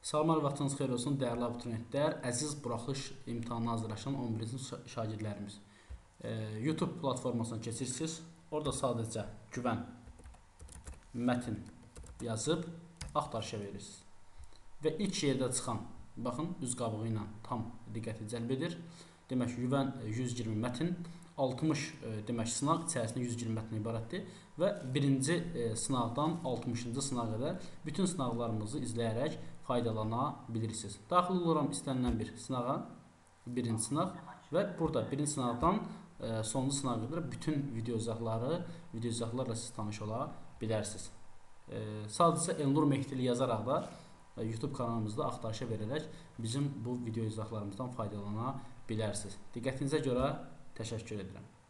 Salamlar, vaxtınız xeyir olsun, dəyərli abituriyentlər, əziz buraxılış imtahanına hazırlaşan 11-ci şagirdlərimiz. YouTube platformasına keçirsiniz. Orada sadəcə güvən mətin yazıb axtarışa verirsiniz. Və ilk yerdə çıxan, baxın, üz qabığı ilə tam diqqəti cəlb edir. Demək, güvən 120 mətin, 60 demək sınaq içərisində 120 mətin ibarətdir və birinci sınaqdan 60-cı sınağa qədər bütün sınaqlarımızı izləyərək faydalana bilirsiniz. Daxil oluram istənilən bir sınağa, birinci sınaq və burada birinci sınaqdan sonuncu sınağa qədər bütün video izahlarla siz tanış ola bilərsiniz. Sadəcə Elnur Mehdili yazaraq da YouTube kanalımızda axtarışa verərək bizim bu video izahlarımızdan faydalana bilərsiniz. Diqqətinizə görə təşəkkür edirəm.